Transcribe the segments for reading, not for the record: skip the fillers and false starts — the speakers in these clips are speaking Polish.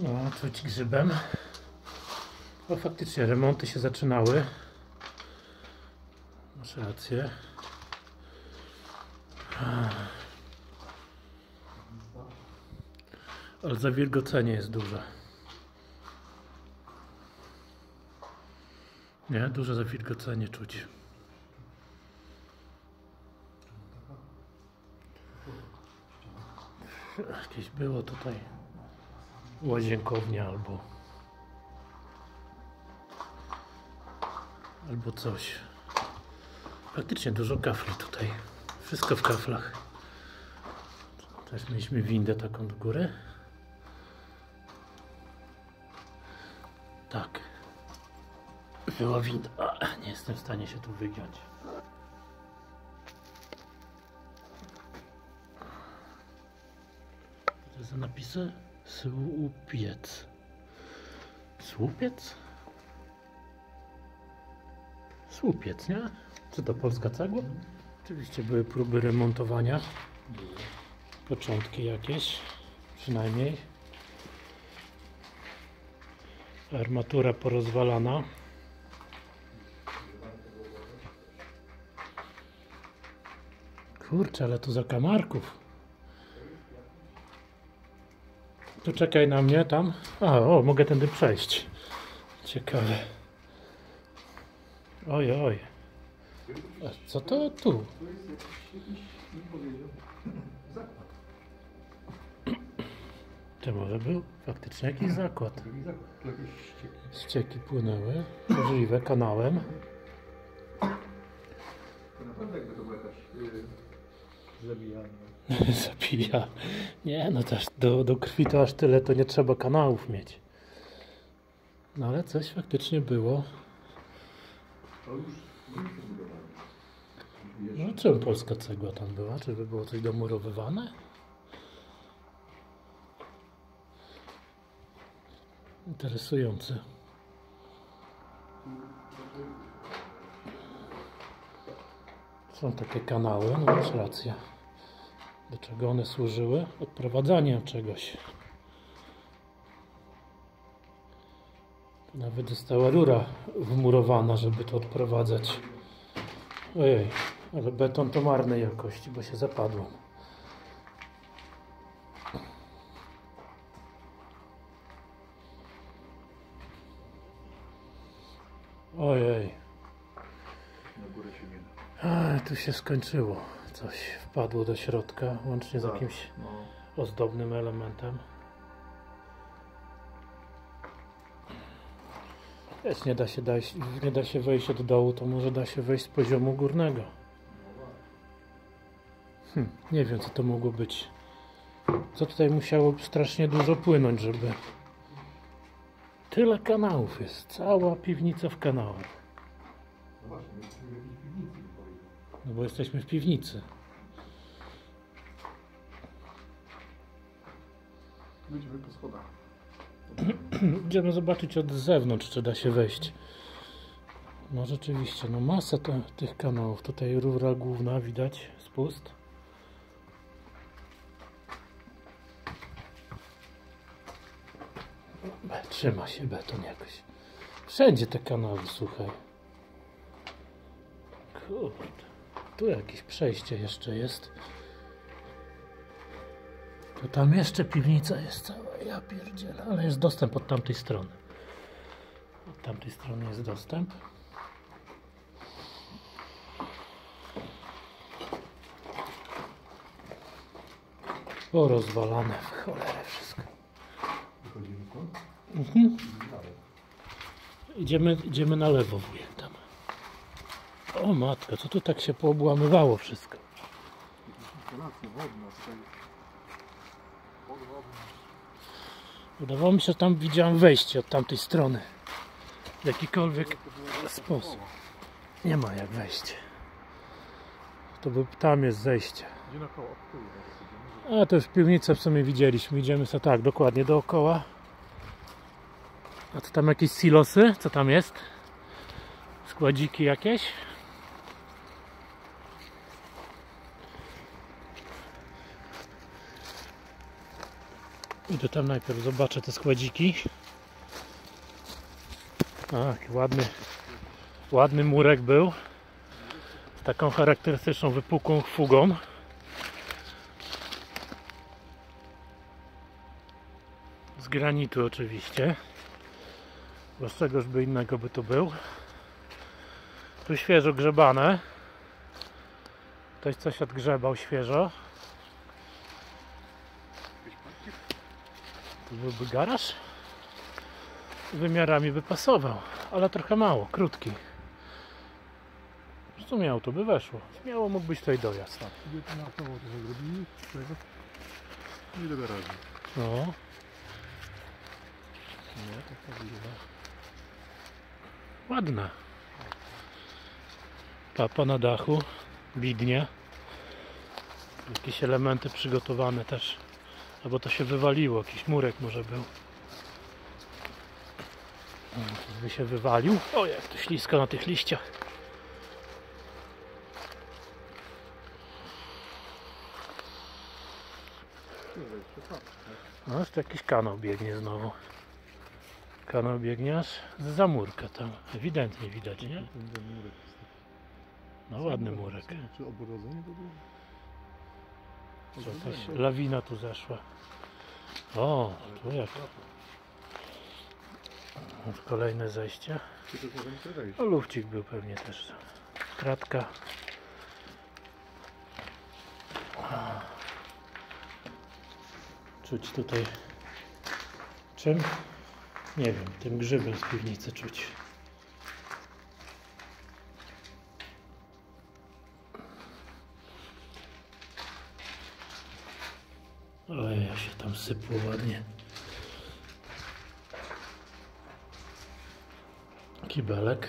No, czuć grzybem. O, faktycznie remonty się zaczynały. Masz rację. Ale zawilgocenie jest duże. Nie, duże zawilgocenie czuć. Jakieś było tutaj łazienkownia albo coś. Faktycznie dużo kafli tutaj. Wszystko w kaflach. Też mieliśmy windę taką do góry. Tak. Była winda. Nie jestem w stanie się tu wygiąć. Co to jest za napisy? Słupiec. Słupiec? Słupiec, nie? Czy to polska cegła? Oczywiście były próby remontowania. Początki jakieś. Przynajmniej. Armatura porozwalana. Kurczę, ale tu zakamarków. Tu czekaj na mnie tam. O, mogę tędy przejść. Ciekawe. Oj, oj. A co to tu? To może był faktycznie jakiś zakład. Ścieki płynęły. Możliwe kanałem. To naprawdę jakby to było jakaś zabijanie. Zabija. Nie, no też do krwi to aż tyle, to nie trzeba kanałów mieć. No ale coś faktycznie było. To już nie budowali. No czemu polska cegła tam była? Czy by było coś domurowywane? Interesujące. Są takie kanały, no masz rację. Do czego one służyły? Odprowadzanie czegoś. Tu nawet została rura wmurowana, żeby to odprowadzać. Ojej, ale beton to marnej jakości, bo się zapadło. Ojej. Na górę się nie da. Tu się skończyło. Coś wpadło do środka, łącznie z jakimś ozdobnym elementem. Wiesz, nie da się wejść od dołu, to może da się wejść z poziomu górnego. Nie wiem, co to mogło być. Co tutaj musiało strasznie dużo płynąć, żeby... Tyle kanałów jest. Cała piwnica w kanałach. No właśnie, my jesteśmy w jakiejś piwnicy. No bo jesteśmy w piwnicy. Będziemy po schodach. Idziemy zobaczyć od zewnątrz, czy da się wejść. No rzeczywiście, no masa tych kanałów. Tutaj rura główna, widać, spust. Trzyma się beton jakoś. Wszędzie te kanały, słuchaj. Kurde. Tu jakieś przejście jeszcze jest. To tam jeszcze piwnica jest cała. Ja pierdzielę, ale jest dostęp od tamtej strony. Od tamtej strony jest dostęp. Porozwalane w cholerę wszystko. Wychodzimy stąd? Idziemy na lewo, wujek tam. O matko, co tu tak się poobłamywało wszystko? Instalacja wodna tutaj. Podwodna. Wydawało mi się, że tam widziałem wejście od tamtej strony. W jakikolwiek sposób. Nie ma jak wejść. Tam jest zejście. Gdzie na koło? A to już piwnicę w sumie widzieliśmy. Idziemy sobie tak, dokładnie dookoła. A to tam jakieś silosy? Co tam jest? Składziki jakieś? Idę tam najpierw, zobaczę te składziki. Jaki ładny murek był. Z taką charakterystyczną wypukłą fugą. Z granitu oczywiście. Bo z czegoż by innego by to był. Tu świeżo grzebane. Ktoś coś odgrzebał świeżo. Tu byłby garaż. Wymiarami by pasował, ale trochę mało, krótki. Co miało, to by weszło. Śmiało mógł być tutaj dojazd. Tak, sobie to markowo to zrobili. I do garażu. No. Nie, to prawdziwe. Ładne. Papa na dachu. Widnie. Jakieś elementy przygotowane też. Albo to się wywaliło. Jakiś murek może był. By się wywalił. O, jak to ślisko na tych liściach. No, jest jakiś kanał biegnie znowu. Kanał biegnie aż z zamurka tam. Ewidentnie widać, nie? No, ładny murek. Czy ogrodzenie to było? Jakaś lawina tu zeszła. O, tu jak. Kolejne zejście. O, lufcik był pewnie też. Kratka. Czuć tutaj czym? Nie wiem, tym grzybem z piwnicy czuć. Oj, ja się tam sypło ładnie. Kibelek.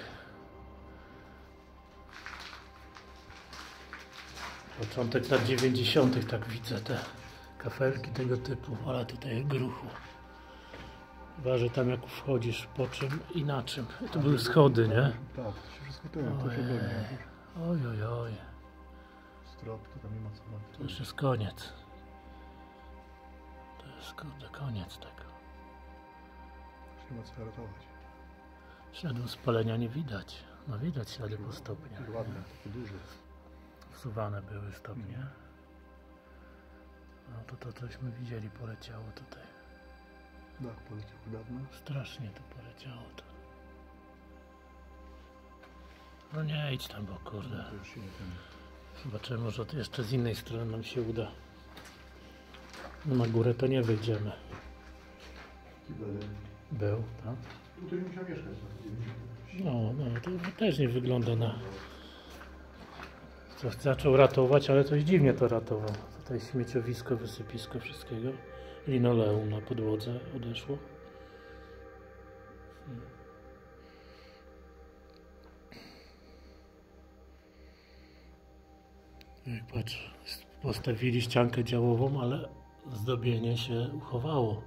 Początek lat 90. tak widzę te kafelki tego typu, ale tutaj gruchu. Chyba, że tam jak wchodzisz po czym i na czym. To były schody, nie? Tak, to się wszystko to się dognie. Oj, oj, oj. Strop, to tam nie ma co robić. To już jest koniec. To jest kurde koniec tego. Już nie ma co ratować. Śladów spalenia nie widać. No widać ślady po stopniach. Ładne, takie duże. Wsuwane były stopnie. No to cośmy widzieli, poleciało tutaj. Tak, poleciał dawno. Strasznie to poleciało to. No nie idź tam, bo kurde. To już się nie ten... Zobaczymy, może to jeszcze z innej strony nam się uda. No na górę to nie wyjdziemy. Był, tak? Tutaj nie musiał mieszkać. No, to też nie wygląda na... Coś zaczął ratować, ale coś dziwnie to ratował. Tutaj śmieciowisko, wysypisko wszystkiego. Linoleum na podłodze odeszło. Jak patrz, postawili ściankę działową, ale zdobienie się uchowało.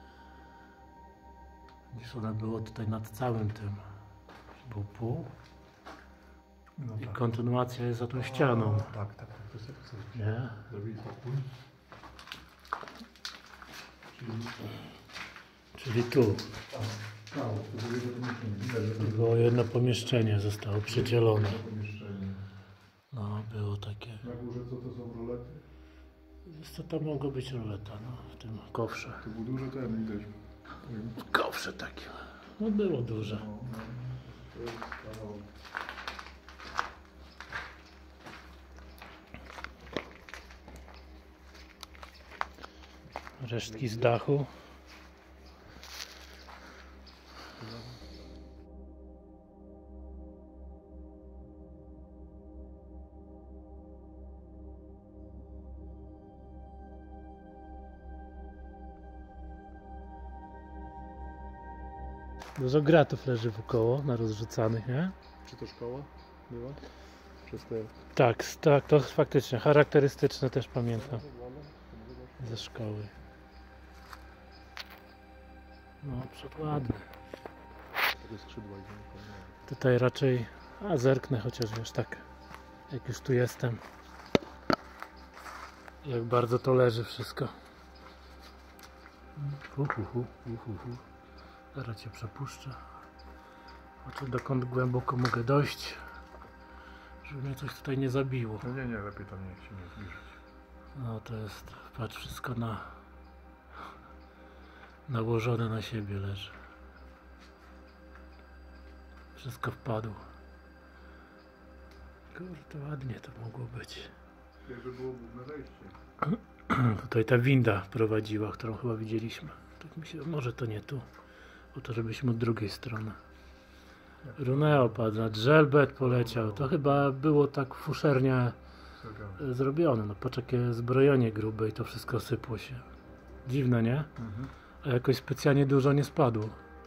Niż ona było tutaj nad całym tym. Był pół. No I tak. kontynuacja jest za tą ścianą. Tak, to jest tak sobie. Nie? Zrobili pokój. Czyli tu. Tak, to widać, że Było jedno pomieszczenie, zostało przydzielone. pomieszczenie. No, było takie. Na górze co to są rolety? Co to mogło być roleta, no, w tym kofrze. To był duży ten, widać. W kofrze takim. No, było duże. To jest kawał. Resztki z dachu. Dużo gratów leży wokoło, na rozrzucanych, nie? Czy to szkoła była? Przez te... Tak, to faktycznie charakterystyczne też pamiętam ze szkoły. No, przed ładny. Takie skrzydła idą. Tutaj raczej, zerknę chociaż wiesz tak, jak już tu jestem. Jak bardzo to leży wszystko. Zaraz cię przepuszczę. Zobaczę, dokąd głęboko mogę dojść, żeby mnie coś tutaj nie zabiło. No nie, lepiej tam nie się nie zbliżyć. No to jest, patrz, wszystko nałożone na siebie leży. Wszystko wpadło. Kurde, ładnie to mogło być. Jakby było główne wejście. Tutaj ta winda prowadziła, którą chyba widzieliśmy. Tak mi się, może to nie tu, bo to żebyśmy od drugiej strony. Runeo padł, Żelbet poleciał. To chyba było tak fuszernie zrobione. No patrz, jakie zbrojenie grube i to wszystko sypło się. Dziwne, nie? A jakoś specjalnie dużo nie spadło.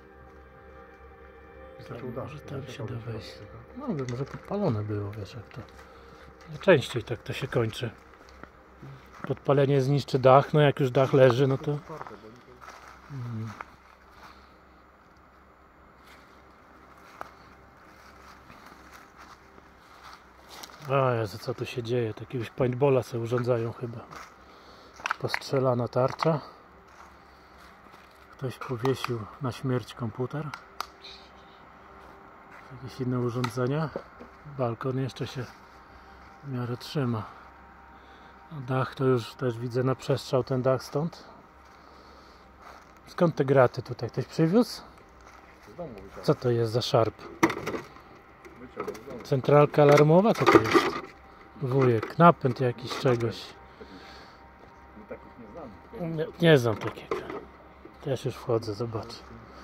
Może tam się da wejść. No wiem, może podpalone było, wiesz jak to. Częściej tak to się kończy. Podpalenie zniszczy dach, no jak już dach leży, no to... O Jezu, co tu się dzieje? Jakiegoś paintballa sobie urządzają chyba. Postrzelana tarcza. Ktoś powiesił na śmierć komputer. Jakieś inne urządzenia. Balkon jeszcze się w miarę trzyma. Dach to już też widzę, naprzestrzał ten dach stąd. Skąd te graty tutaj? Ktoś przywiózł? Co to jest za szarp? Centralka alarmowa? Co to jest? Wujek, napęd jakiś czegoś. Nie znam takiego. Też już wchodzę, zobaczę.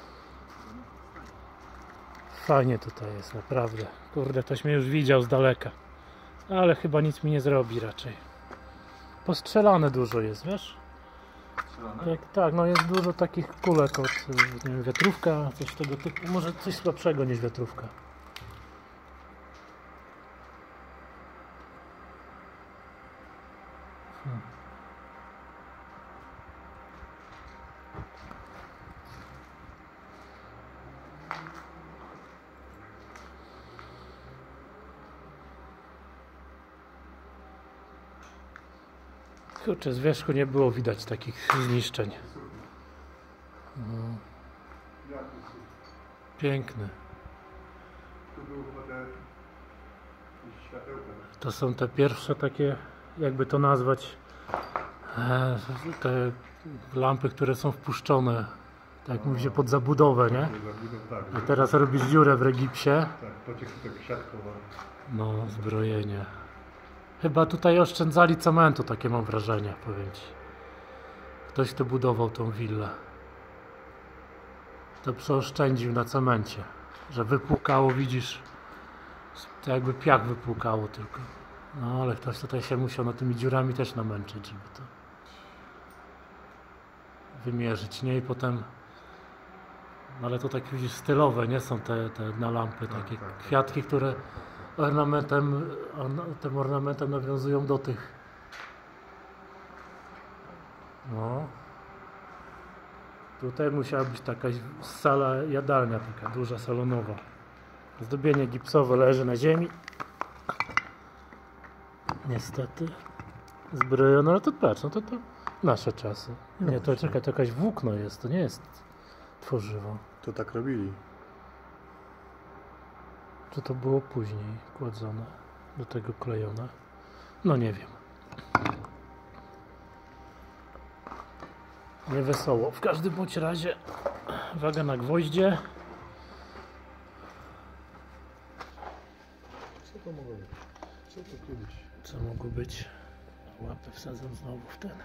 Fajnie tutaj jest, naprawdę. Kurde, ktoś mnie już widział z daleka. Ale chyba nic mi nie zrobi raczej. Postrzelane dużo jest, wiesz? Tak, no jest dużo takich kulek od, nie wiem, wiatrówka, coś tego typu. Może coś słabszego niż wiatrówka. Kurczę, z wierzchu nie było widać takich zniszczeń. Piękny. To są te pierwsze takie, jakby to nazwać, te lampy, które są wpuszczone, tak jak mówi się, pod zabudowę, nie? A teraz robisz dziurę w regipsie. No, zbrojenie. Chyba tutaj oszczędzali cementu, takie mam wrażenie, powiem ci. Ktoś tu budował tą willę. To przeoszczędził na cemencie. Że wypłukało, widzisz, to jakby piach wypłukało tylko. No ale ktoś tutaj się musiał na tymi dziurami też namęczyć, żeby to wymierzyć, nie? I potem... No ale to tak widzisz, stylowe, nie są te na lampy, takie kwiatki, które tym ornamentem nawiązują do tych. No. Tutaj musiała być taka sala jadalnia, taka duża, salonowa. Zdobienie gipsowe leży na ziemi. Niestety. Zbrojone, ale to patrz, no to nasze czasy. Nie, to czekaj, to jakaś włókno jest, to nie jest tworzywo. To tak robili. Czy to było później kładzone, do tego klejone? No nie wiem. Nie wesoło. W każdym bądź razie uwaga na gwoździe. Co to mogło być? Co to kiedyś? Co mogło być? Łapę wsadzam znowu w ten.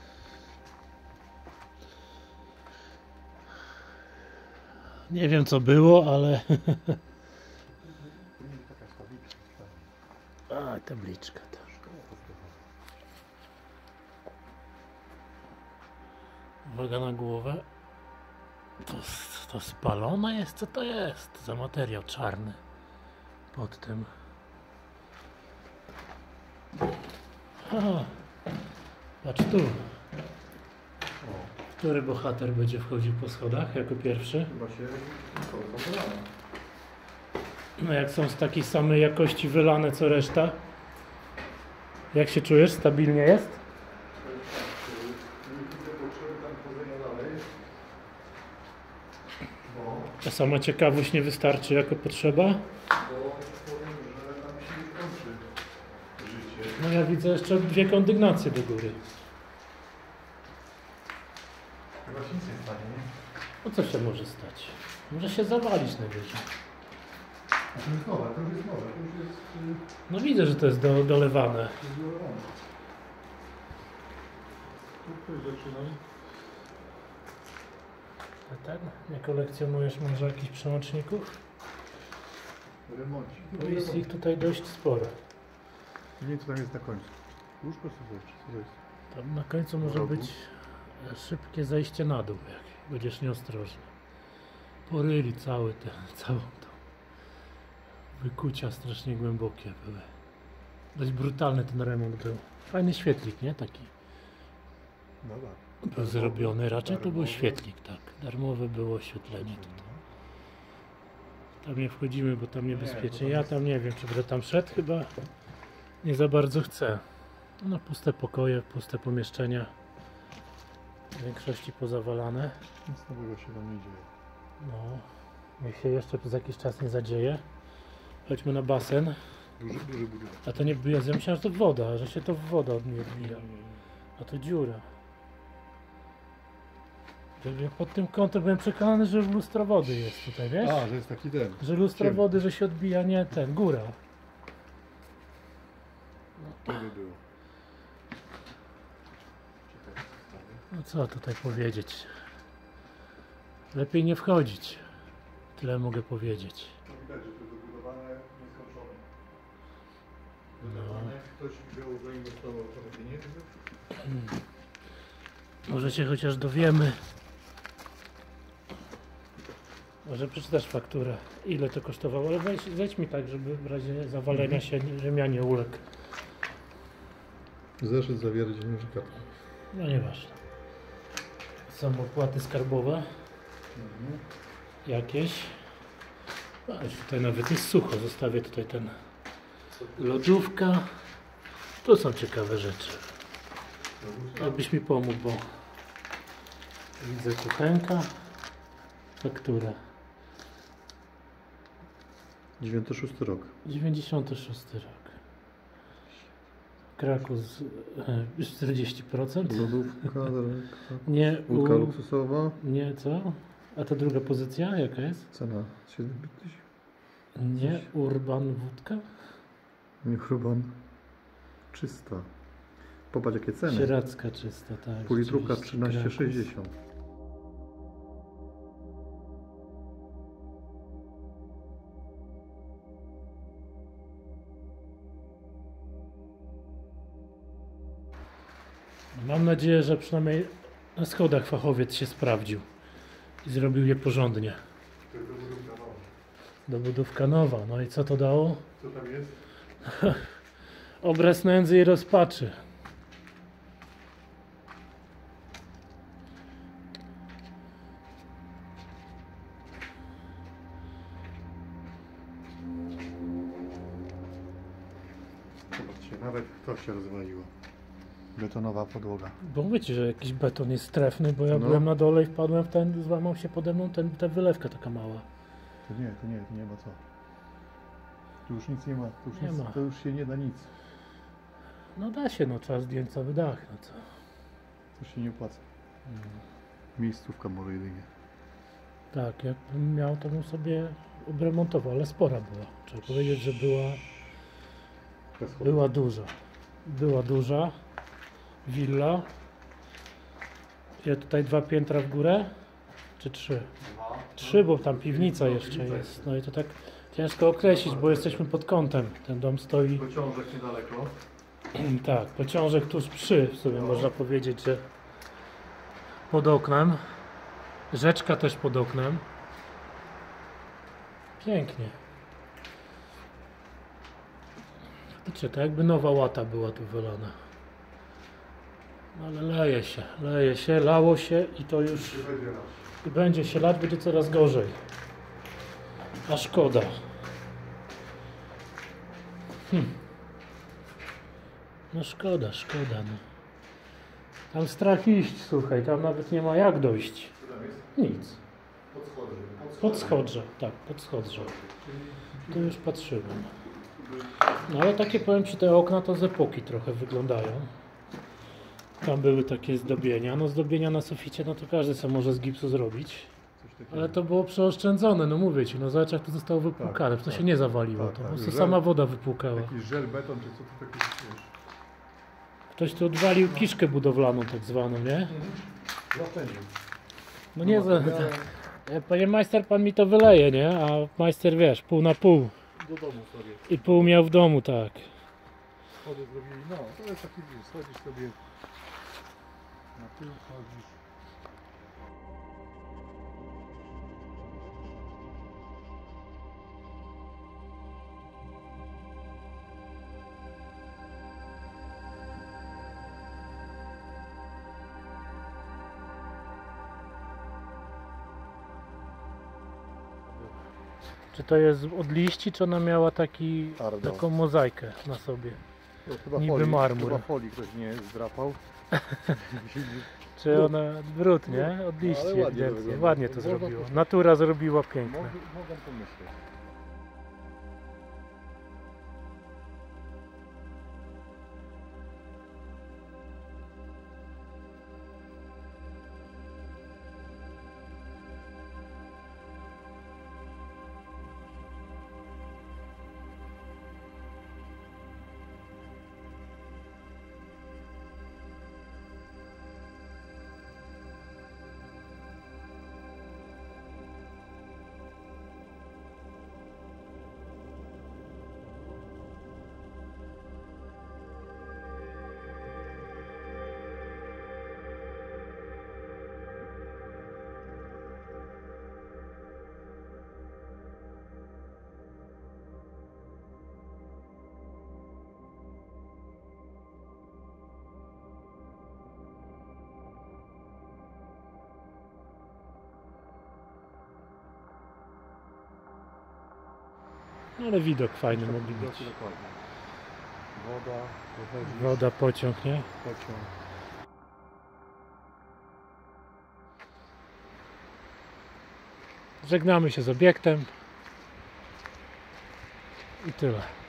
Nie wiem co było, ale... A, tabliczka też. Uwaga na głowę. To spalone jest? Co to jest? Za materiał czarny. Pod tym. Aha. Patrz tu. Który bohater będzie wchodził po schodach jako pierwszy? Chyba się No jak są z takiej samej jakości wylane co reszta. Jak się czujesz? Stabilnie jest? A sama ciekawość nie wystarczy jako potrzeba? Bo powiem, że tam się już kończy życie. No ja widzę jeszcze 2 kondygnacje do góry. Chyba się nic nie stanie, nie? No co się może stać? Może się zawalić najwyżej. A to jest nowe, to już jest nowe, to już jest... No widzę, że to jest dolewane. To jest wylewane. Tu ktoś zaczynaj. A ten? Nie kolekcjonujesz może jakichś przełączników? Remoncik. Bo jest ich tutaj dość sporo. Nie wiem, co tam jest na końcu. Łóżko co to jest? Tam na końcu może być szybkie zejście na dół, jak będziesz nieostrożny. Poryli całą tą. Wykucia strasznie głębokie były. Dość brutalny ten remont był. Fajny świetlik, nie? Taki No tak. był zrobiony. Raczej to był świetlik, tak. Darmowe było oświetlenie tutaj. Tam nie wchodzimy, bo tam niebezpiecznie. Ja tam nie wiem, czy będę tam szedł. Chyba nie za bardzo chcę. No puste pokoje, puste pomieszczenia. W większości pozawalane. Nic nowego się tam nie dzieje. No, niech się jeszcze przez jakiś czas nie zadzieje. Chodźmy na basen. Duży budynek. A to nie odbija, ja myślałem, że to woda, że się to woda od niej odbija. A to dziura. Pod tym kątem byłem przekonany, że lustro wody jest tutaj, wiesz? A, że jest taki ten. Że lustro Ciemny. wody, że się odbija, nie ten, góra. To by było. No co tutaj powiedzieć? Lepiej nie wchodzić. Tyle mogę powiedzieć. To widać, że to jest dobudowane nieskończone. No. Ktoś wziął, zainwestował trochę pieniędzy. Może się chociaż dowiemy. Może przeczytasz fakturę. Ile to kosztowało? Ale weź mi tak, żeby w razie zawalenia się Rzymianie uległ. Zeszyt zawiera dziennikarza. No nieważne. Są opłaty skarbowe. Jakieś. A już tutaj nawet jest sucho. Zostawię tutaj ten lodówka. Tu są ciekawe rzeczy. Jakbyś mi pomógł, bo widzę kuchenka. Faktura. 96 rok. 96 rok. Kraków z 40%. Lodówka, Nie, łódka luksusowa. nie co? A ta druga pozycja jaka jest? Cena 7 tysięcy. Nie, Urban wódka? Nie Urban. Czysta. Popatrz jakie ceny. Sieradzka czysta, tak. Półlitrówka rzeczywiście, Kraków. 13,60. Mam nadzieję, że przynajmniej na schodach fachowiec się sprawdził i zrobił je porządnie. Dobudówka nowa. No i co to dało? Co tam jest? Obraz nędzy i rozpaczy. Zobaczcie, nawet to się rozwaliło. Betonowa podłoga. Bo wiecie, że jakiś beton jest strefny, bo ja No. byłem na dole i wpadłem w ten, złamał się pode mną ta wylewka taka mała. To nie ma co. Tu już nic nie ma. Tu już, Nie nic, ma. To już się nie da nic. No da się, no trzeba zdjąć cały dach, no co. To się nie opłaca. Miejscówka może jedynie. Tak, jakbym miał, to bym sobie obremontował, ale spora była. Trzeba powiedzieć, że była duża. Była duża willa. Ja tutaj 2 piętra w górę, czy 3? 3, bo tam piwnica jeszcze jest. No i to tak ciężko określić, bo jesteśmy pod kątem. Ten dom stoi, Pociążek niedaleko. tak, pociążek tuż przy, w sumie można powiedzieć, że pod oknem. Rzeczka też pod oknem. Pięknie. Widzicie, to jakby nowa łata była tu wylana. No ale leje się, lało się i to już i będzie się lać, będzie coraz gorzej. A szkoda. No szkoda, no. Tam strach iść, słuchaj, tam nawet nie ma jak dojść. Nic. Podschodrze, tak, podschodrze. Tu już patrzyłem. No ale takie, powiem Ci, te okna to z epoki trochę wyglądają. Tam były takie zdobienia. No zdobienia na suficie, no to każdy sobie może z gipsu zrobić. Ale to było przeoszczędzone, no mówię Ci, no zobacz jak to zostało wypłukane, to się nie zawaliło, to po prostu sama woda wypłukała. Jakiś żel, beton, czy co to takie, wiesz? Ktoś tu odwalił kiszkę budowlaną tak zwaną, nie? Zapędził. No nie, panie majster, pan mi to wyleje, nie? A majster, wiesz, pół na pół. Do domu sobie. I pół miał w domu, tak. Schody zrobili, no, to jest taki, wiesz, schodzisz sobie na tył, chodzisz. Czy to jest od liści, czy ona miała Ardo. taką mozaikę na sobie? To chyba Niby folii, marmur. Chyba folii ktoś nie zdrapał. Czy ona brud, nie? Od liści ale ładnie to ewidentnie. wygląda. Ładnie to Można zrobiła. Natura zrobiła piękne. Mogą pomyśleć. No, ale widok fajny mogli być. Dokładnie. Woda, wychodzi, Woda, pociąg, nie? pociąg. Żegnamy się z obiektem. I tyle.